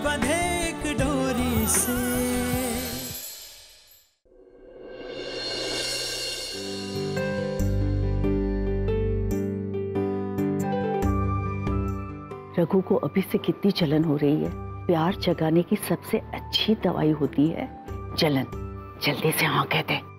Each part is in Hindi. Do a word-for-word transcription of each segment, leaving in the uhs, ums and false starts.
बंधे एक डोरी से। रघु को अभी से कितनी जलन हो रही है। प्यार जगाने की सबसे अच्छी दवाई होती है जलन। जल्दी से हाँ कह दे।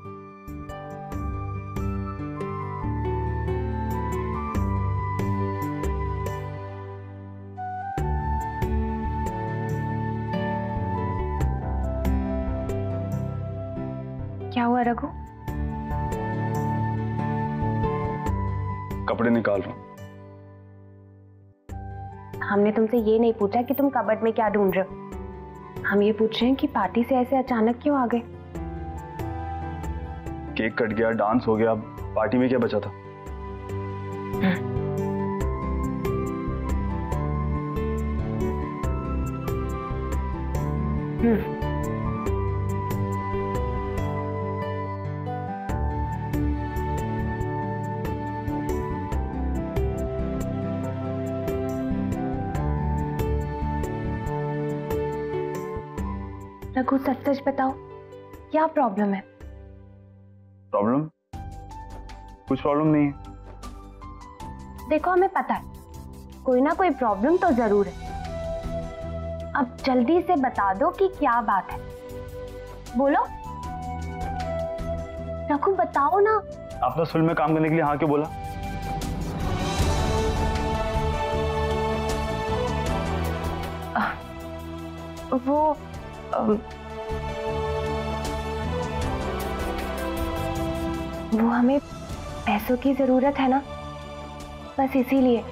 क्या हुआ रघु? कपड़े निकाल रहा हूं। हमने तुमसे ये नहीं पूछा कि तुम कबर्ड में क्या ढूंढ रहे हो। हम ये पूछ रहे हैं कि पार्टी से ऐसे अचानक क्यों आ गए? केक कट गया, डांस हो गया, पार्टी में क्या बचा था? हम्म रघु सच सच बताओ, क्या प्रॉब्लम है? प्रॉब्लम? कुछ प्रॉब्लम नहीं है। देखो हमें पता है कोई ना कोई प्रॉब्लम तो जरूर है। अब जल्दी से बता दो कि क्या बात है। बोलो रघु, बताओ ना। आपने उस फिल्म में काम करने के लिए हाँ क्यों बोला? आ, वो आ, वो हमें पैसों की जरूरत है ना, बस इसीलिए।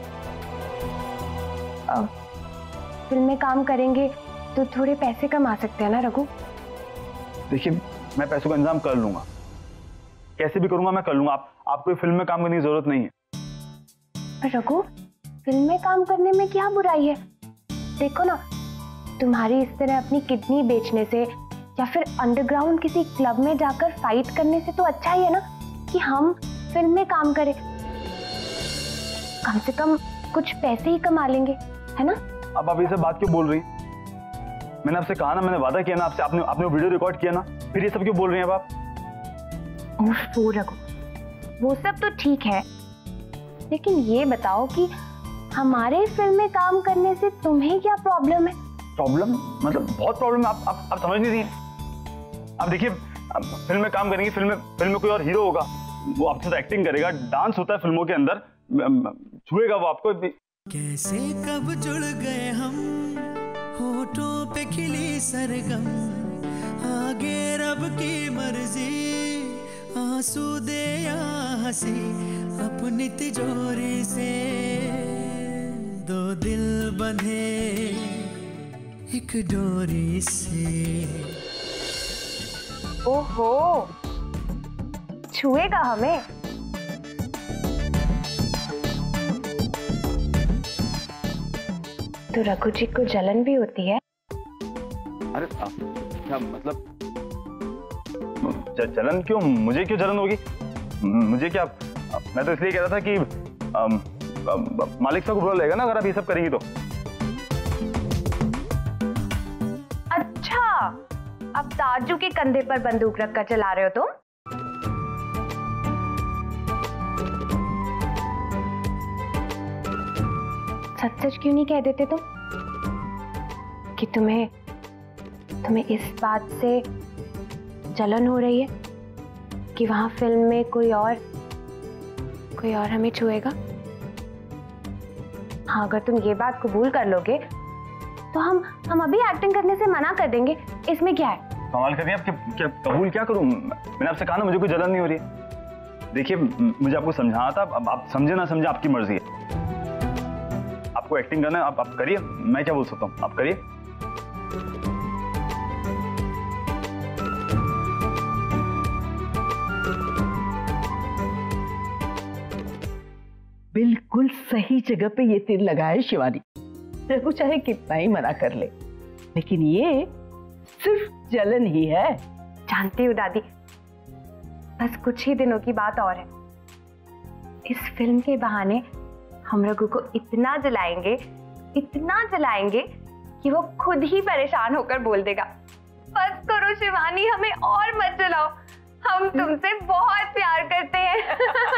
फिल्म में काम करेंगे तो थोड़े पैसे कमा सकते हैं ना रघु। देखिए मैं पैसों का इंतजाम कर लूंगा, कैसे भी करूंगा मैं कर लूंगा। आप आपको फिल्म में काम करने की जरूरत नहीं है। रघु फिल्म में काम करने में क्या बुराई है? देखो ना, तुम्हारी इस तरह अपनी किडनी बेचने से या फिर अंडरग्राउंड किसी क्लब में जाकर फाइट करने से तो अच्छा ही है ना कि हम फिल्म में काम करें। कम से कम कुछ पैसे ही कमा लेंगे, है ना? अब आप ये सब बात क्यों बोल रही? मैंने आपसे कहा ना, मैंने वादा किया ना आपसे, आपने आपने वीडियो रिकॉर्ड किया ना, फिर ये सब क्यों बोल रही हैं आप? ओह रघु, वो सब तो ठीक है, लेकिन ये बताओ कि हमारे फिल्म में काम करने से तुम्हें क्या प्रॉब्लम है? प्रॉब्लम मतलब बहुत प्रॉब्लम है। आप आप, आप समझ नहीं रही। आप देखिए, फिल्म में काम करेंगे, फिल्म में फिल्म में कोई और हीरो होगा, वो आपके साथ एक्टिंग करेगा, डांस होता है फिल्मों के अंदर, छुएगा वो आपको। कैसे कब जुड़ गए हम, होठों पे खिली सरगम, आगे रब की मर्जी, आंसू दे या हंसी, अपनी तिजोरी से दो दिल बंधे एक डोरी से। ओहो, छुएगा हमें? तो रघु जी को जलन भी होती है? अरे क्या मतलब जलन क्यों? मुझे क्यों जलन होगी? मुझे क्या, मैं तो इसलिए कह रहा था कि आ, आ, मालिक साहब को बुरा लगेगा ना अगर आप ये सब करेंगी तो। अच्छा, अब ताजू के कंधे पर बंदूक रखकर चला रहे हो तुम? सच सच क्यों नहीं कह देते तुम कि तुम्हें तुम्हें इस बात से जलन हो रही है कि वहां फिल्म में कोई और कोई और हमें छुएगा? हाँ, अगर तुम ये बात कबूल कर लोगे तो हम हम अभी एक्टिंग करने से मना कर देंगे। इसमें क्या है? कमाल कर रही हैं आप। क्या, क्या कबूल क्या करूं? मैंने आपसे कहा ना मुझे कोई जलन नहीं हो रही है। देखिए मुझे आपको समझाना था, अब आप समझे ना समझे आपकी मर्जी है। आपको एक्टिंग करना है, आप आप करिए, मैं क्या बोल सकता हूँ, आप करिए। बिल्कुल सही जगह पे ये तीर लगा है शिवानी। रघु चाहे कितना ही मना कर ले, लेकिन ये सिर्फ जलन ही है। जानती हूँ दादी, बस कुछ ही दिनों की बात और है। इस फिल्म के बहाने हम रघु को इतना जलाएंगे, इतना जलाएंगे कि वो खुद ही परेशान होकर बोल देगा, बस करो शिवानी, हमें और मत चलाओ, हम तुमसे बहुत प्यार करते हैं।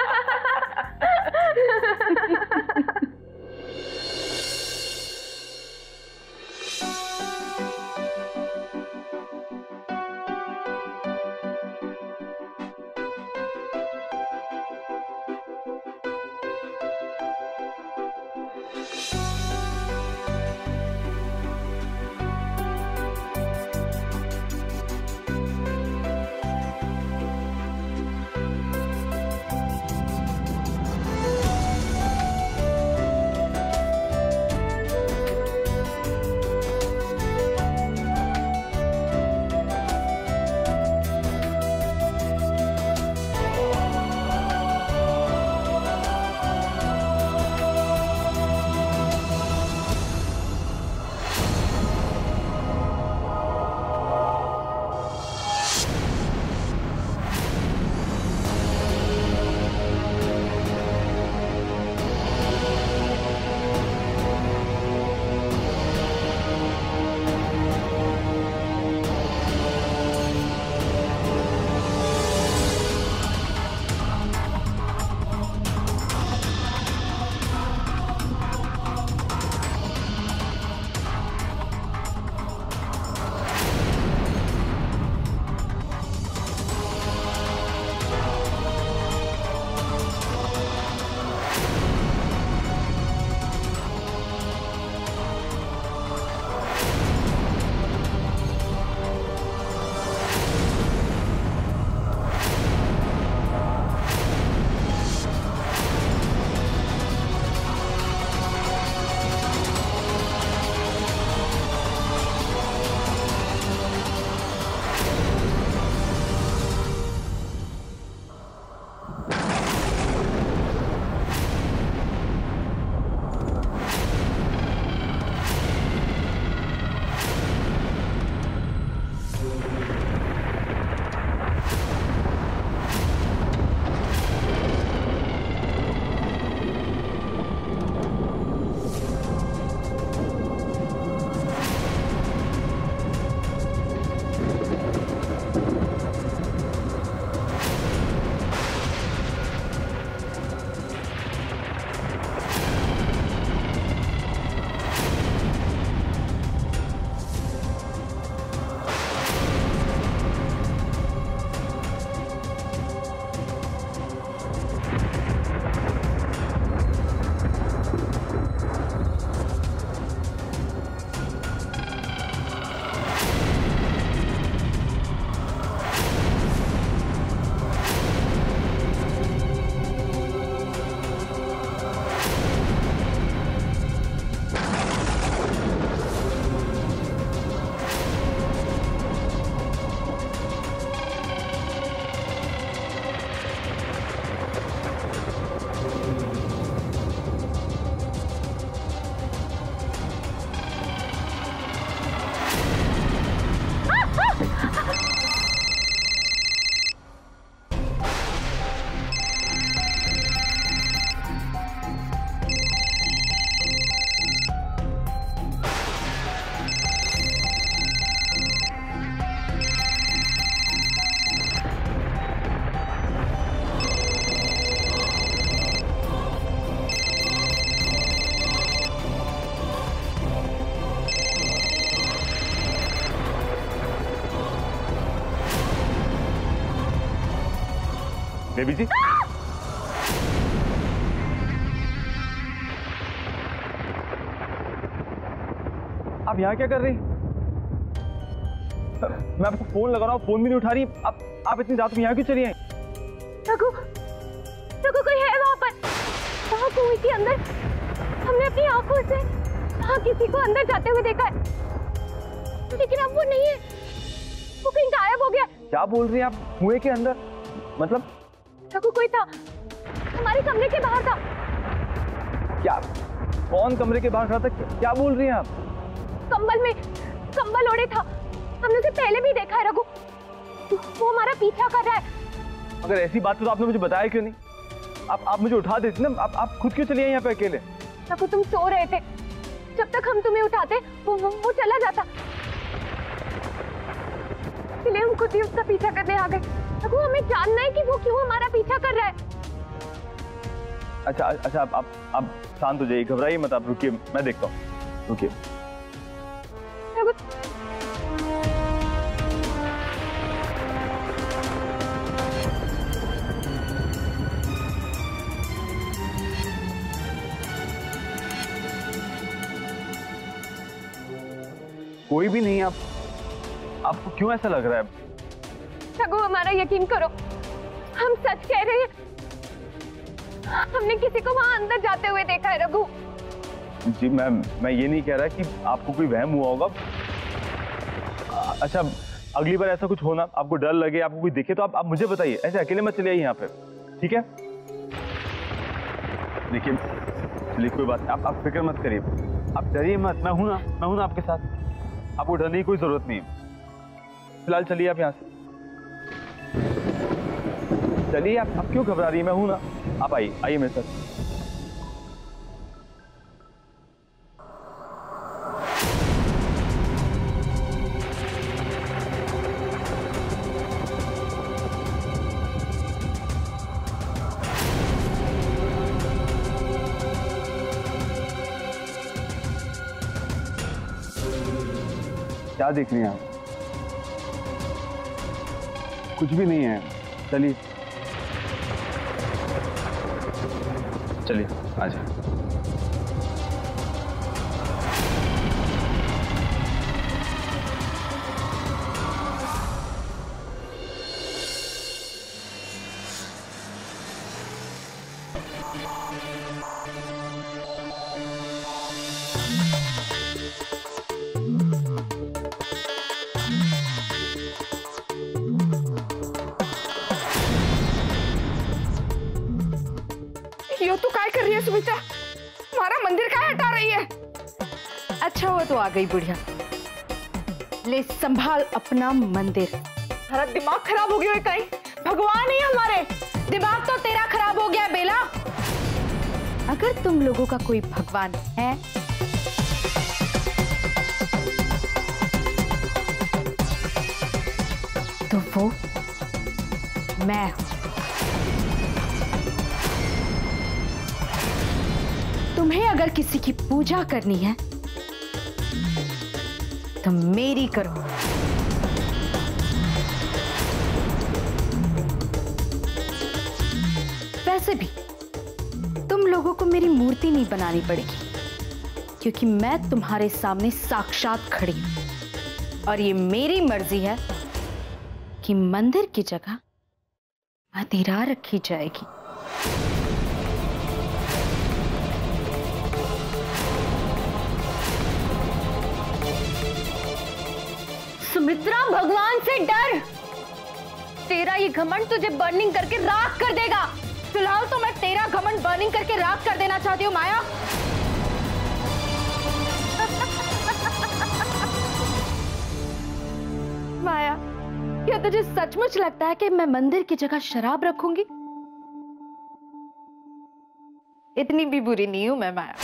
बेबी जी, आप यहाँ क्या कर रही? मैं आपको फोन लगा रहा हूँ, फोन भी नहीं उठा रही। आप आप इतनी रात में यहाँ क्यों चली आई? रघु, रघु कोई है वहाँ पर, वहाँ कुएं के अंदर। हमने अपनी आंखों से वहाँ किसी को अंदर जाते हुए देखा है, लेकिन अब वो नहीं है, वो कहीं गायब हो गया। क्या बोल रही हैं आप? कुएं के अंदर मतलब? रघु कोई था, हमारे कमरे के बाहर था। क्या? कौन कमरे के बाहर खड़ा था? क्या बोल रही हैं आप? कंबल में कंबल ओढ़े था, हमने उसे पहले भी देखा है रघु, वो हमारा पीछा कर रहा है। अगर ऐसी बात तो आपने मुझे बताया क्यों नहीं? आप आप मुझे उठा देती ना, आप आप खुद क्यों चली आई यहाँ पे अकेले? रघु तुम सो रहे थे, जब तक हम तुम्हें उठाते वो वो, वो चला जाता। इसलिए हम खुद ही उसका पीछा करने आ गए। रघु, हमें जानना है कि वो क्यों हमारा पीछा कर रहा है। अच्छा अच्छा आप आप, आप शांत हो जाइए, घबराइए मत, आप रुकिए, मैं देखता हूँ, रुकिए। कोई भी नहीं। आप आपको क्यों ऐसा लग रहा है? रघु, हमारा यकीन करो, हम सच कह रहे हैं। हमने किसी को वहां अंदर जाते हुए देखा है रघु। जी मैम, मैं ये नहीं कह रहा कि आपको कोई वहम हुआ होगा। अच्छा, अगली बार ऐसा कुछ होना, आपको डर लगे, आपको कोई दिखे तो आप, आप मुझे बताइए, ऐसे अकेले मत चले आइए यहाँ पे, ठीक है? देखिए चलिए, कोई बात नहीं, आप आप फिक्र मत करिए, आप डरिए मत, मैं हूं ना, मैं हूं ना आपके साथ, आपको डरने की कोई जरूरत नहीं है। फिलहाल चलिए आप यहाँ से, चलिए। आप आप क्यों घबरा रही है? मैं हूं ना, आप आइए, आइए मेरे साथ। क्या देख रही हैं आप? कुछ भी नहीं है, चलिए चलिए आ जाए। यो तू काय कर रही है सुमित्रा? हमारा मंदिर का हटा रही है। अच्छा हुआ तो आ गई बुढ़िया, ले संभाल अपना मंदिर। हमारा दिमाग खराब हो गया है कहीं, भगवान ही हमारे। दिमाग तो तेरा खराब हो गया बेला। अगर तुम लोगों का कोई भगवान है तो वो मैं हूं। तुम्हें अगर किसी की पूजा करनी है तो मेरी करो। वैसे भी तुम लोगों को मेरी मूर्ति नहीं बनानी पड़ेगी, क्योंकि मैं तुम्हारे सामने साक्षात खड़ी हूं और ये मेरी मर्जी है कि मंदिर की जगह मदिरा रखी जाएगी। सुमित्रा, भगवान से डर। तेरा ये घमंड तुझे बर्निंग करके राख कर देगा। फिलहाल तो मैं तेरा घमंड बर्निंग करके राख कर देना चाहती हूँ माया। माया, क्या तुझे सचमुच लगता है कि मैं मंदिर की जगह शराब रखूंगी? इतनी भी बुरी नहीं हूं मैं माया।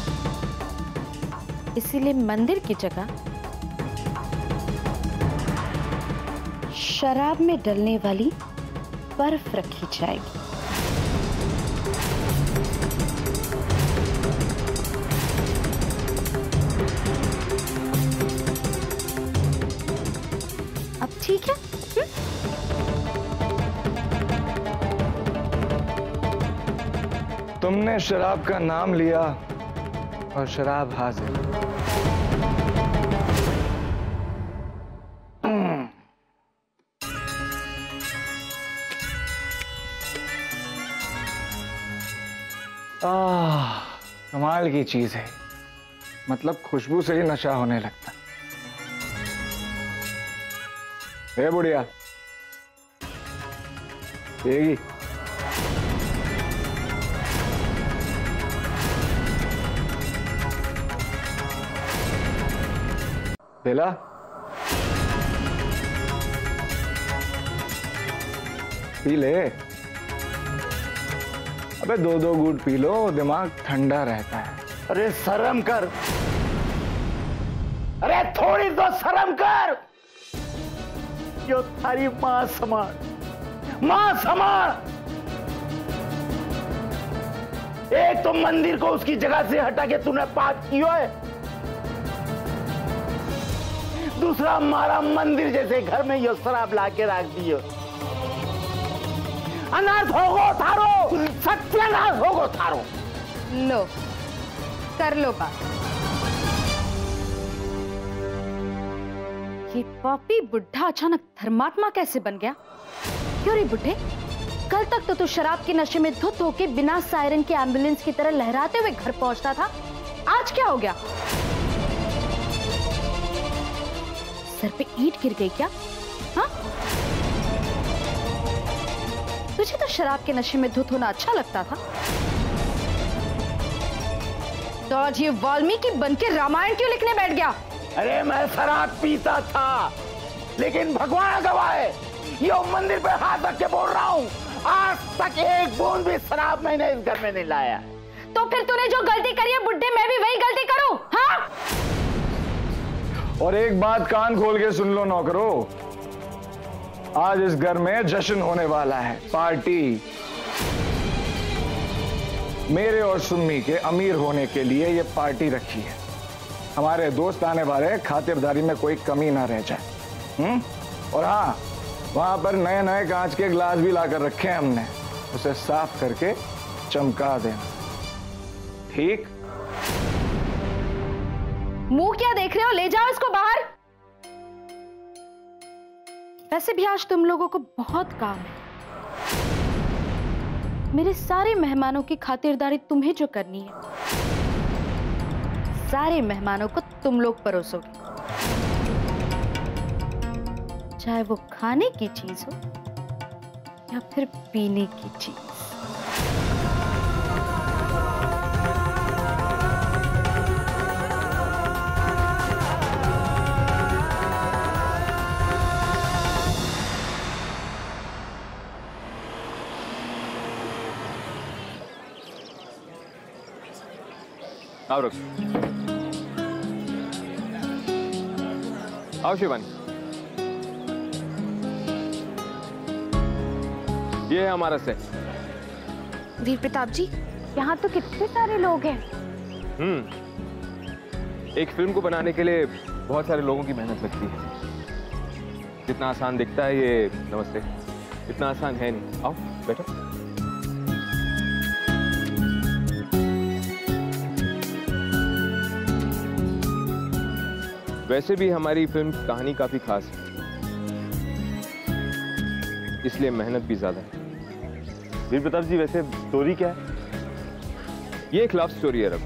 इसीलिए मंदिर की जगह शराब में डलने वाली बर्फ रखी जाएगी। अब ठीक है? हुँ? तुमने शराब का नाम लिया और शराब हाजिर। आह, कमाल की चीज है, मतलब खुशबू से ही नशा होने लगता है। बुढ़िया, पिएगी? बेला, पी ले। अबे दो दो घूंट पी लो, दिमाग ठंडा रहता है। अरे शर्म कर, अरे थोड़ी तो शर्म कर। जो थारी मां समान, मां समान। एक तो मंदिर को उसकी जगह से हटा के तूने पाप किया है, दूसरा हमारा मंदिर जैसे घर में ये शराब ला के रख दियो। अनाथ होगो थारो, सत्यानाश होगो थारो। लो कर लो बात। ये पापी बुढ़ा अचानक धर्मात्मा कैसे बन गया? क्यों रे बुढ़े, कल तक तो तू शराब के नशे में धुत होके बिना सायरन के एम्बुलेंस की तरह लहराते हुए घर पहुंचता था, आज क्या हो गया? सर पे ईंट गिर गई क्या? हाँ? तुझे तो शराब के नशे में धुत होना अच्छा लगता था, तो आज ये वाल्मीकि बन के रामायण क्यों लिखने बैठ गया? अरे मैं शराब पीता था, लेकिन भगवान गवाह है, ये मंदिर पे हाथ रख के बोल रहा हूँ, आज तक एक बूंद भी शराब मैंने इस घर में नहीं लाया। तो फिर तूने जो गलती करी है बुड्ढे, मैं भी वही गलती करूं? हाँ? और एक बात कान खोल के सुन लो नौकरो, आज इस घर में जश्न होने वाला है, पार्टी। मेरे और सुम्मी के अमीर होने के लिए ये पार्टी रखी है। हमारे दोस्त आने वाले, खातिरदारी में कोई कमी ना रह जाए। हम्म? और हाँ, वहां पर नए नए कांच के गिलास भी लाकर रखे हैं हमने, उसे साफ करके चमका देना, ठीक? मुंह क्या देख रहे हो, ले जाओ इसको बाहर। वैसे भी आज तुम लोगों को बहुत काम है। मेरे सारे मेहमानों की खातिरदारी तुम्हें जो करनी है, सारे मेहमानों को तुम लोग परोसोगे, चाहे वो खाने की चीज हो या फिर पीने की चीज। आओ रुक, आओ शिवानी, ये है हमारा सेट। वीर प्रताप जी, यहाँ तो कितने सारे लोग हैं। हम्म, एक फिल्म को बनाने के लिए बहुत सारे लोगों की मेहनत लगती है। जितना आसान दिखता है ये, नमस्ते, इतना आसान है नहीं। आओ बैठो। वैसे भी हमारी फिल्म की कहानी काफी खास है, इसलिए मेहनत भी ज्यादा है। वीर प्रताप जी, वैसे स्टोरी क्या है? ये एक लव स्टोरी है रब।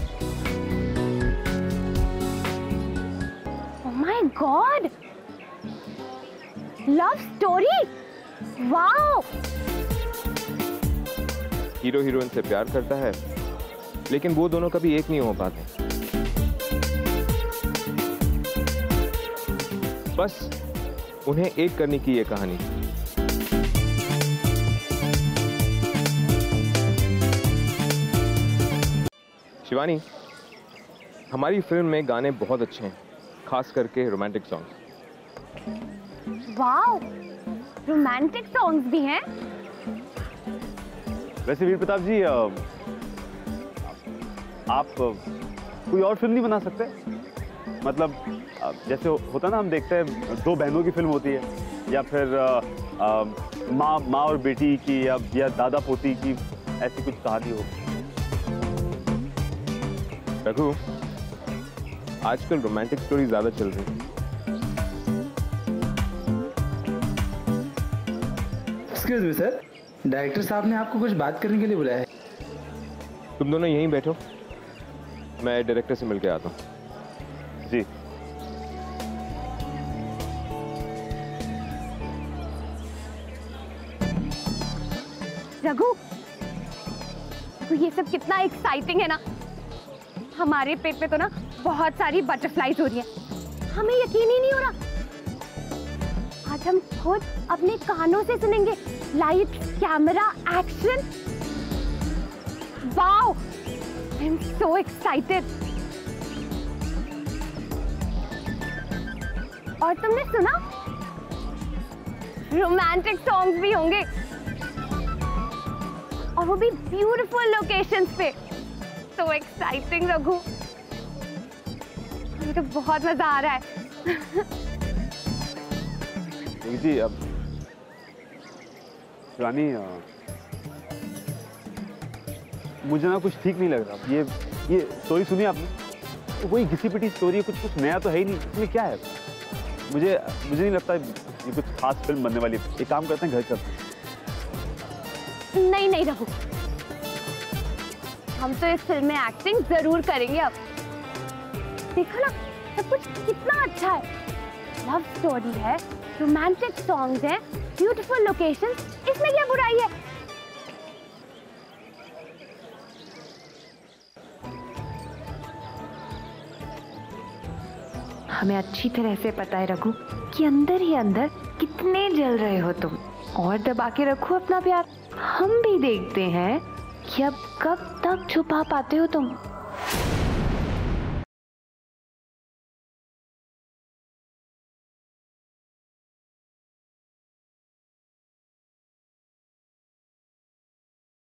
Oh my god, love story, wow. Hero heroine से प्यार करता है, लेकिन वो दोनों कभी एक नहीं हो पाते। बस उन्हें एक करने की ये कहानी। शिवानी, हमारी फिल्म में गाने बहुत अच्छे हैं, खास करके romantic song. Wow, romantic songs भी हैं। वैसे वीर प्रताप जी, आप कोई और फिल्म नहीं बना सकते? मतलब जैसे होता ना, हम देखते हैं दो बहनों की फिल्म होती है, या फिर माँ माँ और बेटी की, या, या दादा पोती की, ऐसी कुछ कहानी हो। रघु, आजकल रोमांटिक स्टोरी ज्यादा चल रही है। एक्सक्यूज मी सर, डायरेक्टर साहब ने आपको कुछ बात करने के लिए बुलाया है। तुम दोनों यहीं बैठो, मैं डायरेक्टर से मिलके आता हूँ। जी। रघु, तो ये सब कितना एक्साइटिंग है ना। हमारे पेट पे तो ना बहुत सारी बटरफ्लाईज हो रही हैं। हमें यकीन ही नहीं हो रहा। आज हम खुद अपने कानों से सुनेंगे light, camera, action. Wow, I am so excited. और तुमने सुना, रोमांटिक सॉन्ग्स भी होंगे, और वो भी ब्यूटीफुल लोकेशंस पे। So exciting रघु, मुझे तो बहुत मजा आ रहा है। जी अब शिवानी, मुझे ना कुछ ठीक नहीं लग रहा। ये ये स्टोरी सुनी आपने? तो वही घिसी पिटी स्टोरी है, कुछ कुछ नया तो है ही नहीं। इसमें क्या है? मुझे मुझे नहीं लगता ये कुछ खास फिल्म बनने वाली है। एक काम करते हैं, घर चलते हैं। नहीं नहीं रघु, हम तो इस फिल्म में एक्टिंग जरूर करेंगे। अब देखो ना, सब कुछ कितना अच्छा है। लव स्टोरी है, रोमांटिक सॉन्ग्स हैं, ब्यूटीफुल लोकेशंस, इसमें क्या बुराई है? हमें अच्छी तरह से पता है रघु कि अंदर ही अंदर कितने जल रहे हो तुम, और दबा के रखो अपना प्यार। हम भी देखते हैं कि अब कब तक छुपा पाते हो तुम।